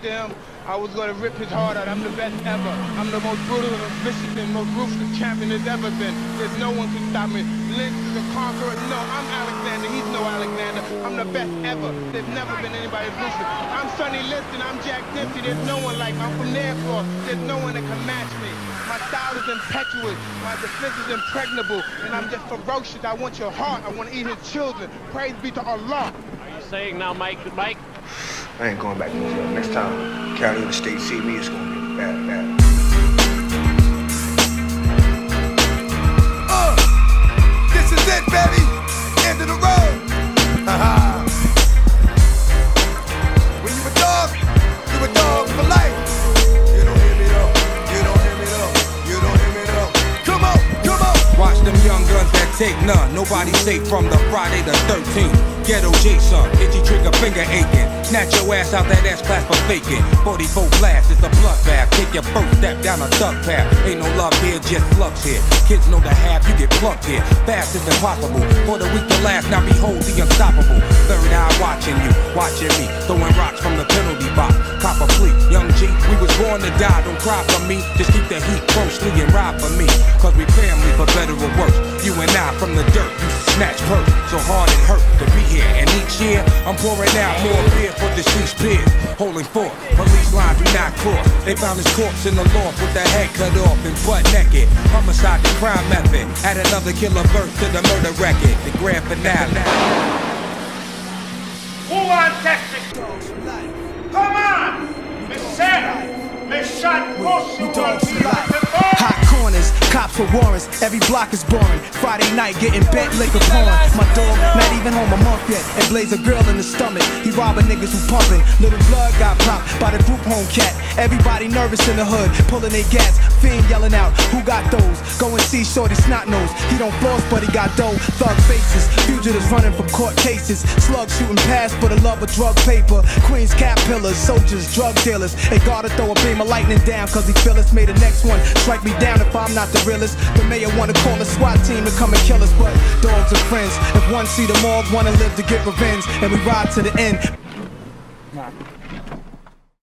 to him, I was going to rip his heart out. I'm the best ever. I'm the most brutal and vicious and most ruthless champion there's ever been. There's no one can stop me. Lynch is a conqueror. No, I'm Alexander. He's no Alexander. I'm the best ever. There's never been anybody as ruthless. I'm Sonny Liston. I'm Jack Dempsey. There's no one like me. I'm from Newark. There's no one that can match me. My style is impetuous. My defense is impregnable. And I'm just ferocious. I want your heart. I want to eat his children. Praise be to Allah. Are you saying now, Mike? I ain't going back to New York. Next time County or the state see me, it's gonna be bad. This is it, baby. End of the road. When you a dog for life. You don't hear me though. You don't hear me though. You don't hear me though. Come on. Watch them young guns that take none. Nobody safe from the Friday the 13th. Ghetto Jason, itchy trigger finger aching. Snatch your ass out that S-class for faking. 44 blast, it's a bloodbath. Take your first step down a thug path. Ain't no love here, just flux here. Kids know the half, you get plucked here. Fast is impossible. For the weak to last, now behold the unstoppable. Third eye watching you, watching me. Throwing rocks from the penalty box. Cop a fleet, young G, we was born to die. Don't cry for me, just keep the heat closely and ride for me. Cause we family for better or worse. You and I from the dirt, you snatch perk. So hard it hurt to be here. And each year, I'm pouring out more beer for deceased peers. Holding forth, police line do not cross. They found his corpse in the loft with the head cut off and butt naked. Homicide, the crime method. Add another killer verse to the murder record. The grand finale. Who wants Texas? Come on! Miss Sarah! Miss Shot Hot corners, cops with warrants, every block is boring. Friday night getting bent liquor pouring. My dog not even home a month yet and blaze a girl in the stomach. He robbing niggas who pumping. Little blood got popped by the group home cat. Everybody nervous in the hood, pulling their gas. Fiend yelling out, who got those? Go and see Shorty Snot Nose. He don't floss but he got dough. Thug faces, fugitives running from court cases. Slugs shooting past for the love of drug paper. Queens cap pillars, soldiers, drug dealers. They gotta throw a beam of lightning down cause he feel us. May the next one strike me down if I'm not the realest. The mayor wanna call a SWAT team to come and kill us, but dogs are friends. If one see the morgue, wanna live to get revenge, and we ride to the end.